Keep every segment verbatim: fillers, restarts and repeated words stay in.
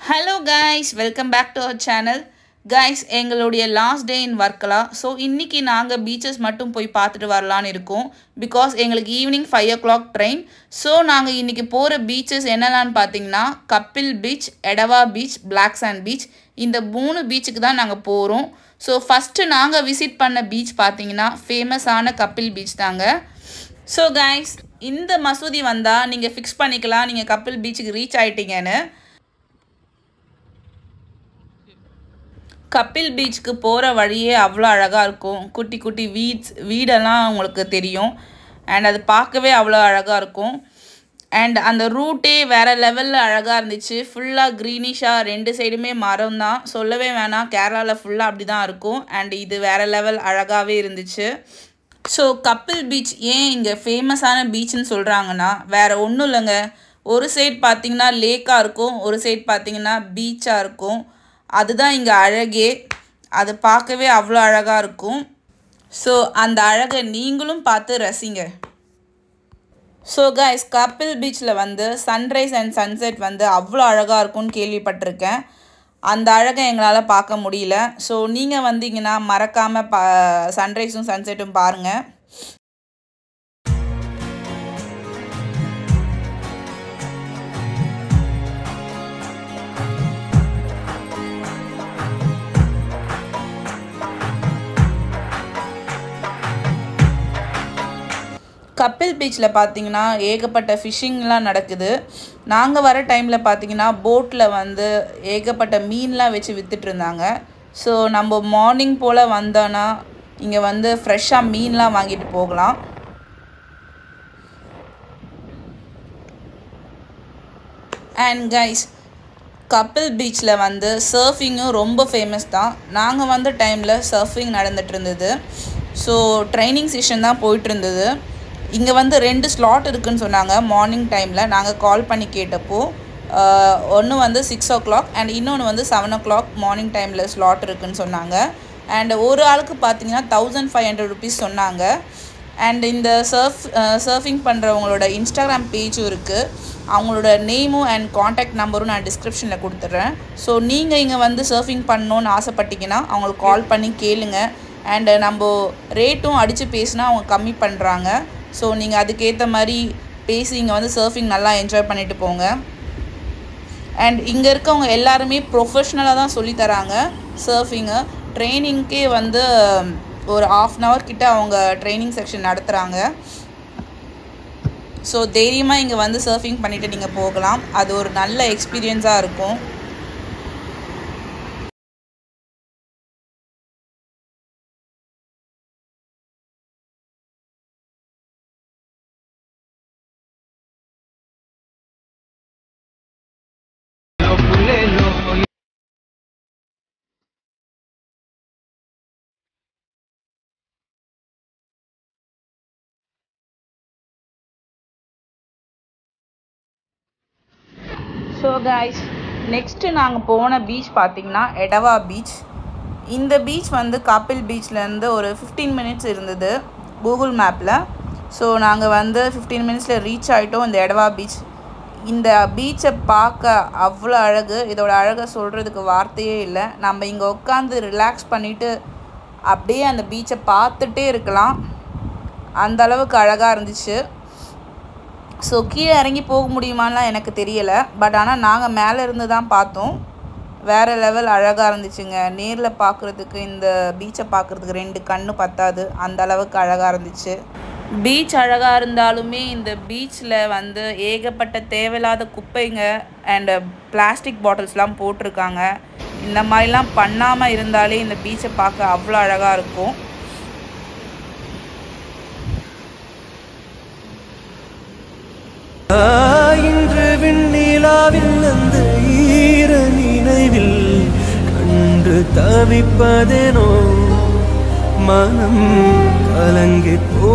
Hello guys, welcome back to our channel. Guys, எங்களுடைய last day in Varkala. So இன்னைக்கு நாங்க beaches மட்டும் போய் பார்த்துட்டு வரலாம்னு இருக்கோம் because எங்களுக்கு evening five o'clock train. So நாங்க இன்னைக்கு போற beaches என்னலான்னு பாத்தீங்கன்னா கப்பில் beach, Etawah beach, black sand beach இந்த மூணு beachக்கு தான் நாங்க போறோம். So first நாங்க visit பண்ண beach பாத்தீங்கன்னா famous ஆன கப்பில் beach தாங்க. So guys, இந்த மசூதி வந்தா நீங்க fix பண்ணிக்கலாம் நீங்க கப்பில் beachக்கு reach ஆயிட்டீங்கன்னு. கப்பில் பீச்சுக்கு போகிற வழியே அவ்வளோ அழகாக இருக்கும். குட்டி குட்டி வீட்ஸ் வீடெல்லாம் உங்களுக்கு தெரியும். அண்ட் அது பார்க்கவே அவ்வளோ அழகாக இருக்கும். அண்ட் அந்த ரூட்டே வேறு லெவலில் அழகாக இருந்துச்சு. ஃபுல்லாக க்ரீனிஷாக ரெண்டு சைடுமே மரம் தான். சொல்லவே வேணாம், கேரளாவில் ஃபுல்லாக அப்படி தான் இருக்கும். அண்ட் இது வேறு லெவல் அழகாகவே இருந்துச்சு. ஸோ கப்பில் பீச் ஏன் இங்கே ஃபேமஸான பீச்சுன்னு சொல்கிறாங்கன்னா வேறு ஒன்றும் இல்லைங்க. ஒரு சைட் பார்த்திங்கன்னா லேக்காக இருக்கும், ஒரு சைட் பார்த்திங்கன்னா பீச்சாக இருக்கும். அதுதான் இங்கே அழகே. அது பார்க்கவே அவ்வளோ அழகாக இருக்கும். ஸோ அந்த அழகை நீங்களும் பார்த்து ரசிங்க. ஸோ கைஸ், கப்பில் பீச்சில் வந்து சன்ரைஸ் அண்ட் சன்செட் வந்து அவ்வளோ அழகாக இருக்கும்னு கேள்விப்பட்டிருக்கேன். அந்த அழகை எங்களால் பார்க்க முடியல. ஸோ நீங்கள் வந்தீங்கன்னா மறக்காமல் பா சன்ரைஸும் சன்செட்டும் பாருங்கள். கப்பில் பீச்சில் பார்த்தீங்கன்னா ஏகப்பட்ட ஃபிஷ்ஷிங்லாம் நடக்குது. நாங்கள் வர டைமில் பார்த்தீங்கன்னா போட்டில் வந்து ஏகப்பட்ட மீன்லாம் வச்சு விற்றுட்டு இருந்தாங்க. ஸோ நம்ம மார்னிங் போல் வந்தோன்னா இங்கே வந்து ஃப்ரெஷ்ஷாக மீன்லாம் வாங்கிட்டு போகலாம். அண்ட் கைஸ், கப்பில் பீச்சில் வந்து சர்ஃபிங்கும் ரொம்ப ஃபேமஸ் தான். நாங்கள் வந்த டைமில் சர்ஃபிங் நடந்துகிட்டு இருந்தது. ஸோ ட்ரைனிங் செஷன் தான் போயிட்டு இருந்தது. இங்கே வந்து ரெண்டு ஸ்லாட் இருக்குதுன்னு சொன்னாங்க மார்னிங் டைமில். நாங்கள் கால் பண்ணி கேட்டப்போ ஒன்று வந்து சிக்ஸ் ஓ கிளாக் அண்ட் இன்னொன்று வந்து செவன் ஓ கிளாக் மார்னிங் டைமில் ஸ்லாட் இருக்குதுன்னு சொன்னாங்க. அண்ட் ஒரு ஆளுக்கு பார்த்தீங்கன்னா தௌசண்ட் ஃபைவ் ஹண்ட்ரட் ருபீஸ் சொன்னாங்க. அண்ட் இந்த சர்ஃப் சர்ஃபிங் பண்ணுறவங்களோட இன்ஸ்டாகிராம் பேஜும் இருக்குது. அவங்களோட நேமும் அண்ட் காண்டாக்ட் நம்பரும் நான் டிஸ்கிரிப்ஷனில் கொடுத்துட்றேன். ஸோ நீங்கள் இங்கே வந்து சர்ஃபிங் பண்ணணுன்னு ஆசைப்பட்டீங்கன்னா அவங்களுக்கு கால் பண்ணி கேளுங்க. அண்டு நம்ம ரேட்டும் அடித்து பேசினா அவங்க கம்மி பண்ணுறாங்க. ஸோ நீங்கள் அதுக்கேற்ற மாதிரி பேசி இங்கே வந்து சர்ஃபிங் நல்லா என்ஜாய் பண்ணிட்டு போங்க. அண்ட் இங்கே இருக்கவங்க எல்லாருமே ப்ரொஃபஷ்னலாக தான் சொல்லித்தராங்க சர்ஃபிங்கு. ட்ரைனிங்க்கே வந்து ஒரு ஆஃப் அன் ஹவர் கிட்ட அவங்க ட்ரைனிங் செக்ஷன் நடத்துகிறாங்க. ஸோ தைரியமாக இங்கே வந்து சர்ஃபிங் பண்ணிவிட்டு நீங்கள் போகலாம். அது ஒரு நல்ல எக்ஸ்பீரியன்ஸாக இருக்கும். ஸோ கைஸ், நெக்ஸ்ட்டு நாங்கள் போன பீச் பார்த்திங்கன்னா எடவா பீச். இந்த பீச் வந்து கப்பில் பீச்லேருந்து ஒரு ஃபிஃப்டீன் மினிட்ஸ் இருந்தது கூகுள் மேப்பில். ஸோ நாங்கள் வந்து ஃபிஃப்டீன் மினிட்ஸில் ரீச் ஆகிட்டோம் இந்த எடவா பீச். இந்த பீச்சை பார்க்க அவ்வளோ அழகு. இதோட அழகை சொல்கிறதுக்கு வார்த்தையே இல்லை. நம்ம இங்கே உட்காந்து ரிலாக்ஸ் பண்ணிவிட்டு அப்படியே அந்த பீச்சை பார்த்துட்டே இருக்கலாம். அந்த அளவுக்கு அழகாக இருந்துச்சு. ஸோ கீழே இறங்கி போக முடியுமான்லாம் எனக்கு தெரியலை. பட் ஆனால் நாங்கள் மேலே இருந்து தான் பார்த்தோம். வேறு லெவல் அழகாக இருந்துச்சுங்க. நேரில் பார்க்குறதுக்கு இந்த பீச்சை பார்க்குறதுக்கு ரெண்டு கண்ணு பத்தாது, அந்த அளவுக்கு அழகாக இருந்துச்சு. பீச் அழகாக இருந்தாலுமே இந்த பீச்சில் வந்து ஏகப்பட்ட தேவையில்லாத குப்பைங்க அண்டு பிளாஸ்டிக் பாட்டில்ஸ்லாம் போட்டிருக்காங்க. இந்த மாதிரிலாம் பண்ணாமல் இருந்தாலே இந்த பீச்சை பார்க்க அவ்வளோ அழகாக இருக்கும். இன்று விண்ணிலாவில் அந்த ஈர நினைவில் கண்டு தவிப்பதேனோ மனம் கலங்கி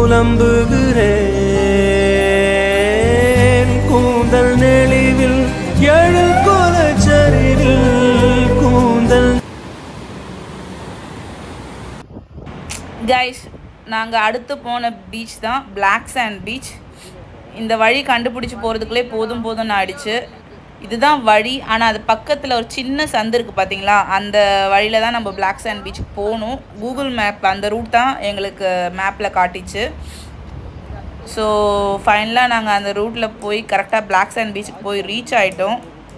புலம்புகிறேன். கூந்தல் நெளிவில் எழில் கோலச்சரிவில் கூந்தல். கைஸ், நாங்கள் அடுத்து போன பீச் தான் பிளாக் சாண்ட் பீச். இந்த வழி கண்டுபிடிச்சி போகிறதுக்குள்ளே போதும் போதும்னு ஆயிடுச்சு. இதுதான் வழி. ஆனால் அது பக்கத்தில் ஒரு சின்ன சந்து இருக்குது பார்த்தீங்களா, அந்த வழியில் தான் நம்ம பிளாக் சாண்ட் பீச்சுக்கு போகணும். கூகுள் மேப் அந்த ரூட் தான் எங்களுக்கு மேப்பில் காட்டிச்சு. ஸோ ஃபைனலாக நாங்கள் அந்த ரூட்டில் போய் கரெக்டாக பிளாக் சாண்ட் பீச்சுக்கு போய் ரீச் ஆகிட்டோம்.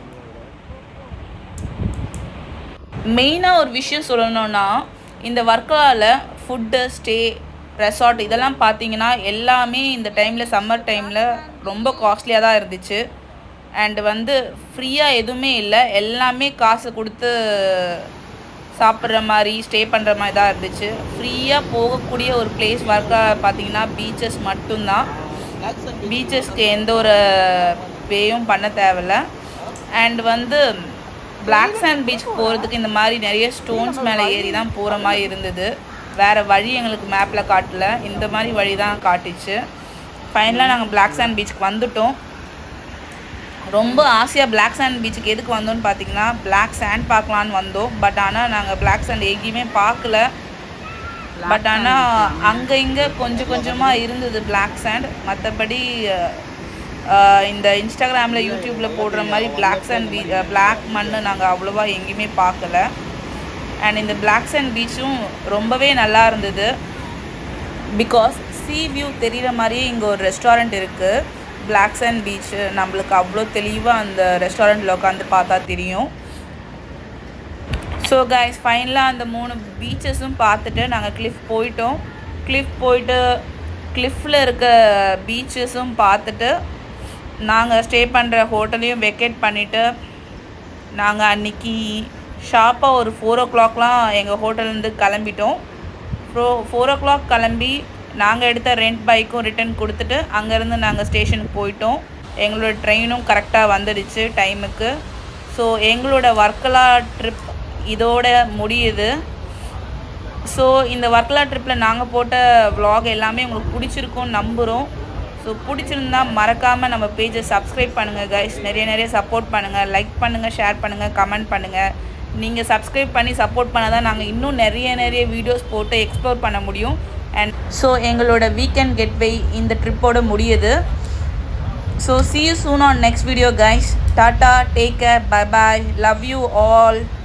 மெயினாக ஒரு விஷயம் சொல்லணுன்னா, இந்த வர்க்கலாவில் ஃபுட்டு, ஸ்டே, ரெசார்ட் இதெல்லாம் பார்த்தீங்கன்னா எல்லாமே இந்த டைமில் சம்மர் டைமில் ரொம்ப காஸ்ட்லியாக தான் இருந்துச்சு. அண்டு வந்து ஃப்ரீயாக எதுவுமே இல்லை, எல்லாமே காசு கொடுத்து சாப்பிட்ற மாதிரி ஸ்டே பண்ணுற மாதிரி தான் இருந்துச்சு. ஃப்ரீயாக போகக்கூடிய ஒரு பிளேஸ் வர்க்கா பார்த்தீங்கன்னா பீச்சஸ் மட்டும்தான். பீச்சஸ்க்கு எந்த ஒரு பேயும் பண்ண தேவையில்ல. அண்ட் வந்து பிளாக் சாண்ட் பீச் போகிறதுக்கு இந்த மாதிரி நிறைய ஸ்டோன்ஸ் மேலே ஏறி தான் போகிற மாதிரி இருந்தது. வேறு வழி எங்களுக்கு மேப்பில் காட்டல, இந்த மாதிரி வழி தான் காட்டிச்சு. ஃபைனலாக நாங்கள் பிளாக் சாண்ட் பீச்சுக்கு வந்துட்டோம். ரொம்ப ஆசையாக பிளாக் சாண்ட் பீச்சுக்கு எதுக்கு வந்தோம்னு பார்த்தீங்கன்னா பிளாக் சாண்ட் பார்க்கலான்னு வந்தோம். பட் ஆனால் நாங்கள் பிளாக் சாண்ட் எங்கேயுமே பார்க்கல. பட் ஆனால் அங்கே இங்கே கொஞ்சம் கொஞ்சமாக இருந்தது பிளாக் சாண்ட். மற்றபடி இந்த இன்ஸ்டாகிராமில் யூடியூப்பில் போடுற மாதிரி பிளாக் சாண்ட் பீ பிளாக் மண் நாங்கள் அவ்வளோவா எங்கேயுமே பார்க்கல. அண்ட் இந்த பிளாக் சாண்ட் பீச்சும் ரொம்பவே நல்லா இருந்தது. பிகாஸ் சீ வியூ தெரிகிற மாதிரியே இங்கே ஒரு ரெஸ்டாரண்ட் இருக்குது. பிளாக் சாண்ட் பீச்சு நம்மளுக்கு அவ்வளோ தெளிவாக அந்த ரெஸ்டாரண்ட்டில் உட்காந்து பார்த்தா தெரியும். ஸோ கைஸ் ஃபைனலாக அந்த மூணு பீச்சஸும் பார்த்துட்டு நாங்கள் கிளிஃப் போயிட்டோம். கிளிஃப் போயிட்டு கிளிஃபில் இருக்க பீச்சஸும் பார்த்துட்டு நாங்கள் ஸ்டே பண்ணுற ஹோட்டலையும் வெக்கேட் பண்ணிவிட்டு நாங்கள் அன்றைக்கி ஷார்ப்பாக ஒரு ஃபோர் ஓ கிளாக்லாம் எங்கள் ஹோட்டல்லேருந்து கிளம்பிட்டோம். ஃபோ ஃபோர் ஓ கிளாக் கிளம்பி நாங்கள் எடுத்த ரெண்ட் பைக்கும் ரிட்டன் கொடுத்துட்டு அங்கேருந்து நாங்கள் ஸ்டேஷனுக்கு போயிட்டோம். எங்களோட ட்ரெயினும் கரெக்டாக வந்துடுச்சு டைமுக்கு. ஸோ எங்களோட வர்க்கலா ட்ரிப் இதோட முடியுது. ஸோ இந்த வர்க்கலா ட்ரிப்பில் நாங்கள் போட்ட vlog எல்லாமே உங்களுக்கு பிடிச்சிருக்கும்னு நம்புகிறோம். ஸோ பிடிச்சிருந்தா மறக்காமல் நம்ம பேஜை சப்ஸ்கிரைப் பண்ணுங்கள் கைஸ். நிறைய நிறைய சப்போர்ட் பண்ணுங்கள், லைக் பண்ணுங்கள், ஷேர் பண்ணுங்கள், கமெண்ட் பண்ணுங்கள். நீங்கள் சப்ஸ்கிரைப் பண்ணி சப்போர்ட் பண்ணால் தான் நாங்கள் இன்னும் நிறைய நிறைய வீடியோஸ் போட்டு எக்ஸ்ப்ளோர் பண்ண முடியும். அண்ட் ஸோ எங்களோட வீக்கெண்ட் கெட்வே இந்த ட்ரிப்போட முடியுது. So see you soon on next video guys. Tata, take care, bye bye, love you all.